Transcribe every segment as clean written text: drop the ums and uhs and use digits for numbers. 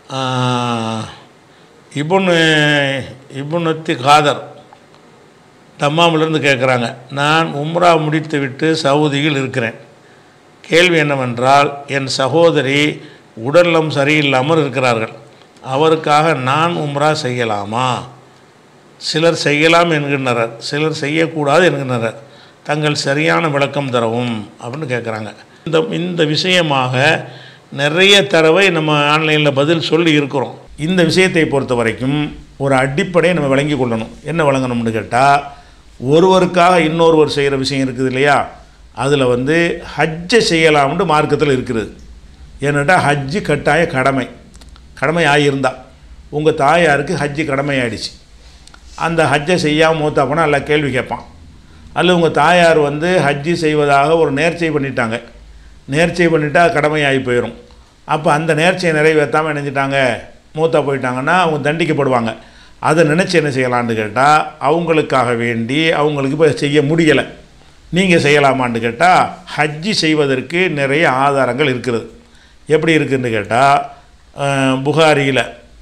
இப்னு இப்னுத்தி காதர் தம்மாமிலிருந்து கேட்குறாங்க, நான் உம்ரா முடித்து விட்டு சவுதியில் இருக்கிறேன். கேள்வி என்னவென்றால், என் சகோதரி உடல்நலம் சரியில்லாமல் இருக்கிறார்கள். அவருக்காக நான் உம்ரா செய்யலாமா? சிலர் செய்யலாம் என்கின்றனர், சிலர் செய்யக்கூடாது என்கின்றனர். தங்கள் சரியான விளக்கம் தரவும் அப்படின்னு கேட்குறாங்க. இந்த விஷயமாக நிறைய தடவை நம்ம ஆன்லைனில் பதில் சொல்லி இருக்கிறோம். இந்த விஷயத்தை பொறுத்த வரைக்கும் ஒரு அடிப்படையை நம்ம விளங்கி கொள்ளணும். என்ன விளங்கணும்னு கேட்டால், ஒருவருக்காக இன்னொருவர் செய்கிற விஷயம் இருக்குது இல்லையா, அதில் ஹஜ்ஜை செய்யலாம்னு மார்க்கத்தில் இருக்குது. ஏன்னாட்டா ஹஜ்ஜு கட்டாய கடமை ஆகியிருந்தால், உங்கள் தாயாருக்கு ஹஜ்ஜு கடமை ஆகிடுச்சு, அந்த ஹஜ்ஜை செய்யாமல் மூத்தா போனால் எல்லாம் கேள்வி கேட்பான். அல்லது உங்கள் தாயார் ஹஜ்ஜு செய்வதாக ஒரு நேர்ச்சை பண்ணிட்டாங்க, நேர்ச்சை பண்ணிட்டா கடமையாகி போயிடும். அப்போ அந்த நேர்ச்சையை நிறைவேற்றாமல் நினைச்சிட்டாங்க, மூத்தா போயிட்டாங்கன்னா அவங்க தண்டிக்கப்படுவாங்க. அதை நினச்சி என்ன செய்யலான்னு கேட்டால், அவங்களுக்காக வேண்டி அவங்களுக்கு இப்போ செய்ய முடியலை, நீங்கள் செய்யலாமான்னு கேட்டால், ஹஜ்ஜி செய்வதற்கு நிறைய ஆதாரங்கள் இருக்கிறது. எப்படி இருக்குதுன்னு கேட்டால், புகாரியில்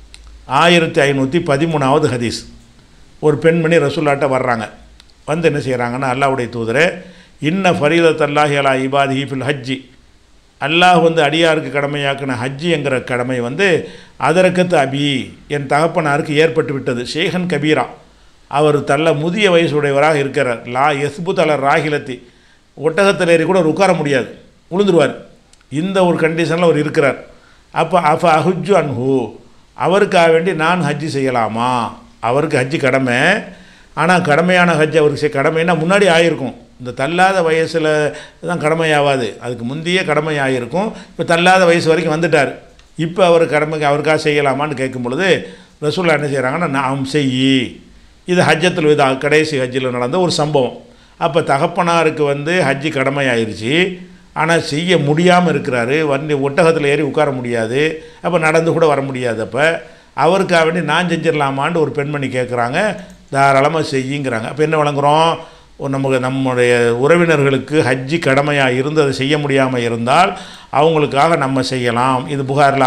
1513வது ஹதீஸ். ஒரு பெண்மணி ரசூலுல்லாஹ்ட்ட வர்றாங்க. என்ன செய்கிறாங்கன்னா, அல்லாஹ்வுடைய தூதரே, இன்ன ஃபரீதத்தல்லாஹி அலா இபாதிஹி ஃபில் ஹஜ்ஜி, அல்லாஹ் அடியாருக்கு கடமையாக்கின ஹஜ்ஜி என்கிற கடமை அதரக்கத்து அபி, என் தகப்பனாருக்கு ஏற்பட்டு விட்டது. ஷேகன் கபீரா, அவர் முதிய வயசுடையவராக இருக்கிறார். லா எஸ்புத் அல ராகிலத்தி, ஒட்டகத்தில் ஏறி கூட உட்கார முடியாது, உளுந்துருவார். இந்த ஒரு கண்டிஷனில் அவர் இருக்கிறார். அப்போ அஹுஜ்ஜு அன்ஹு, அவருக்காக வேண்டி நான் ஹஜ்ஜி செய்யலாமா? அவருக்கு ஹஜ்ஜி கடமை, ஆனால் கடமையான ஹஜ் அவருக்கு கடமைன்னா முன்னாடி ஆகிருக்கும். இந்த தள்ளாத வயசில் தான் கடமையாகாது, அதுக்கு முந்தைய கடமை ஆகிருக்கும். இப்போ தள்ளாத வயசு வரைக்கும் வந்துட்டார். இப்போ அவர் அவருக்காக செய்யலாமான்னு கேட்கும் பொழுது ரசூலுல்லாஹ் என்ன செய்கிறாங்கன்னா, நாம் செய்யி. இது ஹஜ்ஜத்துல் விதா, கடைசி ஹஜ்ஜில் நடந்த ஒரு சம்பவம். அப்போ தகப்பனாருக்கு ஹஜ்ஜி கடமை ஆயிடுச்சு, ஆனால் செய்ய முடியாமல் இருக்கிறாரு. ஒட்டகத்தில் ஏறி உட்கார முடியாது, அப்போ நடந்து கூட வர முடியாது. அப்போ அவருக்காக வேண்டி நான் செஞ்சிடலாமான்னு ஒரு பெண்மணி கேட்குறாங்க. தாராளமாக செய்யுங்கிறாங்க. அப்போ என்ன வழங்குகிறோம், நம்முடைய உறவினர்களுக்கு ஹஜ்ஜி கடமையாக இருந்து அதை செய்ய முடியாமல் இருந்தால் அவங்களுக்காக நம்ம செய்யலாம். இது புகாரில்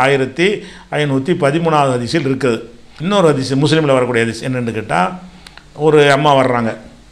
1513வது ஹதீஸில் இருக்குது. இன்னொரு ஹதீஸ் முஸ்லீமில் வரக்கூடிய ஹதீஸ் என்னென்னு கேட்டால், ஒரு அம்மா வர்றாங்க.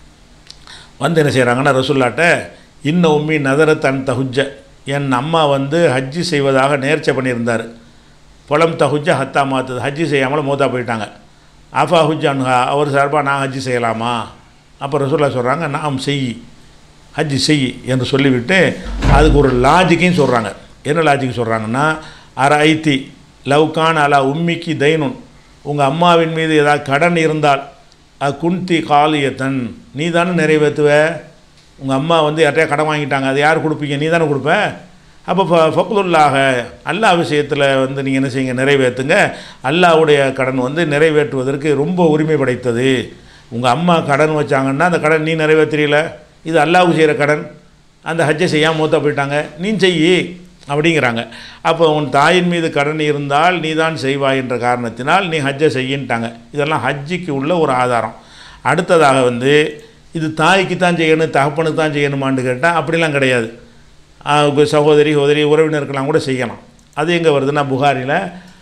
என்ன செய்கிறாங்கன்னா, ரசூலுல்லாஹ்ட்ட இன்ன உம்மி நதரத் அன் தஹுஜ்ஜ, என் அம்மா ஹஜ்ஜி செய்வதாக நேர்ச்சை பண்ணியிருந்தார். புலம் தஹுஜ்ஜ ஹத்தா மாத்துது, ஹஜ்ஜி செய்யாமல் மூத்தா போயிட்டாங்க. ஆஃபா ஹுஜ் அன்ஹா, அவர் சார்பாக நான் ஹஜ்ஜி செய்யலாமா? அப்போ ரசூலுல்லாஹ் சொல்கிறாங்க, நாம் ஹஜ்ஜி செய் என்று சொல்லிவிட்டு அதுக்கு ஒரு லாஜிக்கையும் சொல்கிறாங்க. என்ன லாஜிக் சொல்கிறாங்கன்னா, ஐத்தி லவ்கான் அலா உம்மிக்கு தைனுன், உங்கள் அம்மாவின் மீது ஏதாவது கடன் இருந்தால் குந்தி காலியத்தன், நீ தானே நிறைவேற்றுவ. உங்கள் அம்மா யார்ட்டையா கடன் வாங்கிட்டாங்க, அது யார் கொடுப்பீங்க? நீ தானே கொடுப்ப. அப்போ ஃபக்லுல்லாஹ, அல்லாஹ் விஷயத்தில் நீங்கள் என்ன செய்யுங்க, நிறைவேற்றுங்க. அல்லாஹ்வுடைய கடன் நிறைவேற்றுவதற்கு ரொம்ப உரிமை படைத்தது. உங்கள் அம்மா கடன் வச்சாங்கன்னா அந்த கடன் நீ நிறைவேற்றல, இது அல்லாஹ்வுக்கு செய்கிற கடன். அந்த ஹஜ்ஜை செய்யாமல் மூத்தா போயிட்டாங்க, நீ செய்யி அப்படிங்கிறாங்க. அப்போ உன் தாயின் மீது கடன் இருந்தால் நீ தான் செய்வாய் என்ற காரணத்தினால் நீ ஹஜ்ஜை செய்யின்ட்டாங்க. இதெல்லாம் ஹஜ்ஜிக்கு உள்ள ஒரு ஆதாரம். அடுத்ததாக இது தாய்க்கு தான் செய்யணும், தகப்பனுக்கு தான் செய்யணுமான்னு கேட்டால் அப்படிலாம் கிடையாது. சகோதரி உறவினருக்கெல்லாம் கூட செய்யலாம். அது எங்கே வருதுன்னா, புகாரில்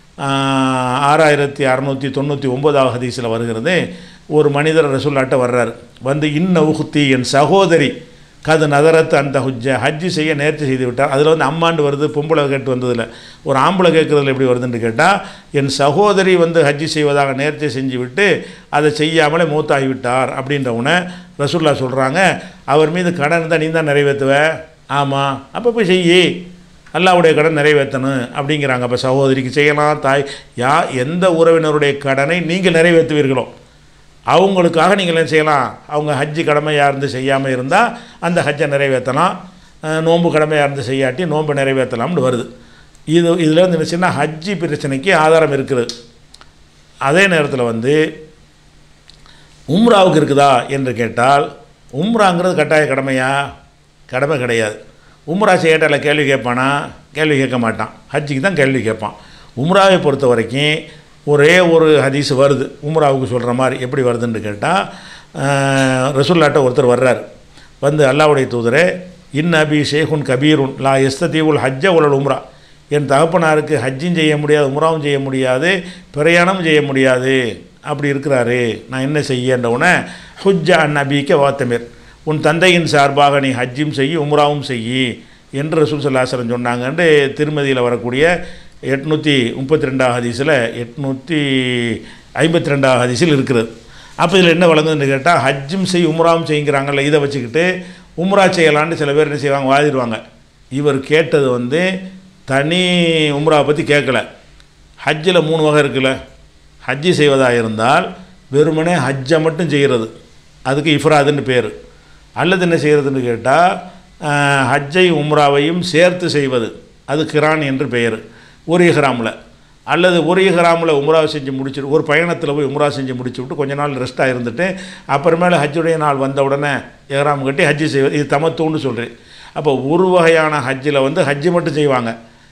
6699வது ஹதீஸில் வருகிறது. ஒரு மனிதர் ரசூலுல்லாஹ்ட்ட வர்றார். இன்ன உஹ்தி, என் சகோதரி கது நதரத் அந்த ஹஜ்ஜி செய்ய நேர்ச்சி செய்து விட்டார். அதில் அம்மாண்டு வருது, பொம்பளை கேட்டு வந்ததில்லை. ஒரு ஆம்பளை கேட்குறதுல எப்படி வருதுன்னு கேட்டால், என் சகோதரி ஹஜ்ஜி செய்வதாக நேர்ச்சி செஞ்சு விட்டு அதை செய்யாமலே மூத்தாகிவிட்டார் அப்படின்றவுடனே ரசூலுல்லாஹ் சொல்கிறாங்க, அவர் மீது கடன் தான் நீ தான் நிறைவேற்றுவ. ஆமாம், அப்போ போய் செய்யி, அல்லாஹ்வுடைய கடன் நிறைவேற்றணும் அப்படிங்கிறாங்க. அப்போ சகோதரிக்கு செய்யலாம், தாய் எந்த உறவினருடைய கடனை நீங்கள் நிறைவேற்றுவீர்களோ அவங்களுக்காக நீங்கள் என்ன செய்யலாம், அவங்க ஹஜ்ஜி கடமையாக இருந்து செய்யாமல் இருந்தால் அந்த ஹஜ்ஜை நிறைவேற்றலாம். நோன்பு கடமையாக இருந்து செய்யாட்டி நோன்பு நிறைவேற்றலாம்னு வருது. இதில் என்ன செய்யணும், ஹஜ்ஜி பிரச்சனைக்கு ஆதாரம் இருக்குது. அதே நேரத்தில் உம்ராவுக்கு இருக்குதா என்று கேட்டால், உம்ராங்கிறது கட்டாய கடமையா? கடமை கிடையாது. உம்ரா செய்யட்டால கேள்வி கேட்பானா? கேள்வி கேட்க மாட்டான். ஹஜ்ஜிக்கு தான் கேள்வி கேட்பான். உம்ராவை பொறுத்த வரைக்கும் ஒரே ஒரு ஹதீஸ் வருது உம்ராவுக்கு சொல்கிற மாதிரி. எப்படி வருதுன்னு கேட்டால், ரசூலுல்லாஹ்ட்ட ஒருத்தர் வர்றார். அல்லாஹ்வுடைய தூதரே, இன் அபி ஷேகுன் கபீருன் லா எஸ்ததீவுல் ஹஜ்ஜ உலல் உம்ரா, என் தகப்பனாருக்கு ஹஜ்ஜும் செய்ய முடியாது, உம்ராவும் செய்ய முடியாது, பிரயாணமும் செய்ய முடியாது, அப்படி இருக்கிறாரு, நான் என்ன செய்யன்றவுடனே ஹுஜ்ஜா நபிக்க வாத்தமிர், உன் தந்தையின் சார்பாக நீ ஹஜ்ஜும் செய்யி உம்ராவும் செய்யி என்று ரசூல் ஸல்லல்லாஹு அலைஹி வஸல்லம் சொன்னாங்கன்னு திருமதியில் வரக்கூடிய 832 ஹதீஸில் 852 ஹதீஸில் இருக்கிறது. அப்போ இதில் என்ன வழங்குதுன்னு கேட்டால், ஹஜ்ஜும் செய் உம்ராவும் செய்யுங்கிறாங்கல்ல, இதை வச்சுக்கிட்டு உம்ரா செய்யலான்னு சில பேர் என்ன செய்வாங்க, வாதிடுவாங்க. இவர் கேட்டது வந்து தனி உம்ராவை பற்றி கேட்கல. ஹஜ்ஜில் 3 வகை இருக்குல்ல, ஹஜ்ஜி செய்வதாக இருந்தால் வெறுமனே ஹஜ்ஜை மட்டும் செய்கிறது, அதுக்கு இஃப்ராதுன்னு பேர். அல்லது என்ன செய்கிறதுன்னு கேட்டால் ஹஜ்ஜை உம்ராவையும் சேர்த்து செய்வது, அது கிரான் என்று பெயர் ஒரு இஹ்ராமில். அல்லது ஒரு இஹ்ராமில் உம்ராவை செஞ்சு முடிச்சுட்டு ஒரு பயணத்தில் போய் உம்ரா செஞ்சு முடிச்சு விட்டு கொஞ்ச நாள் ரெஸ்ட்டாக இருந்துட்டு அப்புறமேல ஹஜ்ஜுடைய நாள் வந்த உடனே இஹ்ராம் கட்டி ஹஜ்ஜி செய்வது, இது தமத்துன்னு சொல்கிறேன். அப்போ ஒரு வகையான ஹஜ்ஜில் வந்து ஹஜ்ஜு மட்டும் செய்வாங்க.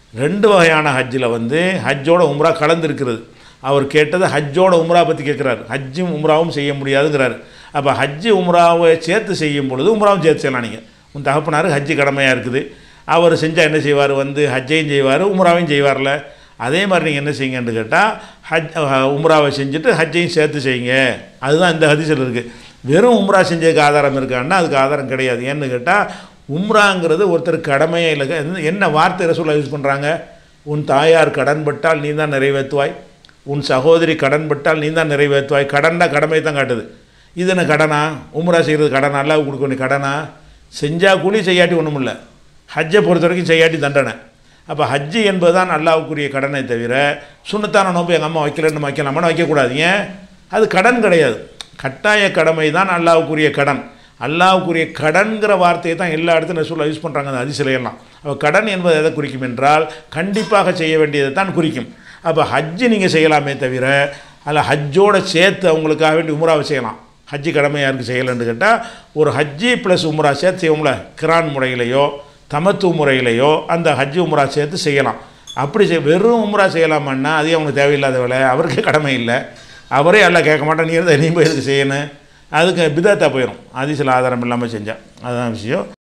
2 வகையான ஹஜ்ஜில் வந்து ஹஜ்ஜோட உம்ரா கலந்துருக்கிறது. அவர் கேட்டது ஹஜ்ஜோட உம்ரா பற்றி கேட்குறாரு, ஹஜ்ஜும் உம்ராவும் செய்ய முடியாதுங்கிறாரு. அப்போ ஹஜ்ஜு உம்ராவை சேர்த்து செய்யும் பொழுது உம்ராவும் சேர்த்து செய்யலாம். நீங்கள் உன் தகப்பனாருக்கு ஹஜ்ஜு கடமையாக இருக்குது, அவர் செஞ்சால் என்ன செய்வார், வந்து ஹஜ்ஜையும் செய்வார் உம்ராவையும் செய்வார்ல, அதே மாதிரி நீங்கள் என்ன செய்யுங்கன்னு கேட்டால் உம்ராவை செஞ்சுட்டு ஹஜ்ஜையும் சேர்த்து செய்யுங்க. அதுதான் இந்த ஹதீஸில் இருக்குது. வெறும் உம்ரா செஞ்சதுக்கு ஆதாரம் இருக்கான்னா அதுக்கு ஆதாரம் கிடையாது. ஏன்னு கேட்டால் உம்ராங்கிறது ஒருத்தர் கடமையே இல்லை. என்ன வார்த்தை ரசூலுல்லாஹ் யூஸ் பண்ணுறாங்க, உன் தாயார் கடன்பட்டால் நீ தான் நிறைவேற்றுவாய், உன் சகோதரி கடன்பட்டால் நீ தான் நிறைவேற்றுவாய். கடன்னா கடமை தான் காட்டுது. இது என்ன கடனா, உம்ரா செய்கிறது கடனா, அல்லாஹ் கொடுக்க வேண்டிய கடனா? செஞ்சால் கூலி, செய்யாட்டி ஒன்றும் இல்லை. ஹஜ்ஜை பொறுத்த வரைக்கும் செய்யாட்டி தண்டனை. அப்போ ஹஜ்ஜு என்பது தான் அல்லாஹ்வுக்குரிய கடனை தவிர சுன்னத்தான நோன்பு எங்கள் அம்மா வைக்கலன்னு வைக்கலாமான்னு வைக்கக்கூடாது. ஏன், அது கடன் கிடையாது, கட்டாய கடமை தான் அல்லாஹ்வுக்குரிய கடன். அல்லாஹ்வுக்குரிய கடன்கிற வார்த்தையை தான் எல்லா இடத்துலையும் ரசூலுல்லாஹ் யூஸ் பண்ணுறாங்க அந்த ஹதீஸ்லையெல்லாம். அப்போ கடன் என்பது எதை குறிக்கும் என்றால் கண்டிப்பாக செய்ய வேண்டியதை தான் குறிக்கும். அப்போ ஹஜ்ஜு நீங்கள் செய்யலாமே தவிர அதில் ஹஜ்ஜோடு சேர்த்து அவங்களுக்காக வேண்டி உம்ராவை செய்யலாம். ஹஜ்ஜு கடமை யாருக்கு செய்யலைன்னு கேட்டால் ஒரு ஹஜ்ஜி ப்ளஸ் உம்ரா சேர்த்து செய்வோம்ல, கிரான் முறையிலையோ தமத்து முறையிலையோ அந்த ஹஜ்ஜு உம்ரா சேர்த்து செய்யலாம். அப்படி வெறும் உம்ரா செய்யலாமான்னா அது அவங்களுக்கு தேவையில்லாத வேலை, அவருக்கே கடமை இல்லை, அவரே எல்லாம் கேட்க மாட்டேன், நீ போய் எதுக்கு செய்யணும், அதுக்கு பிதாத்தா போயிடும் ஹதீஸில் ஆதாரம் இல்லாமல் செஞ்சால். அதுதான் விஷயம்.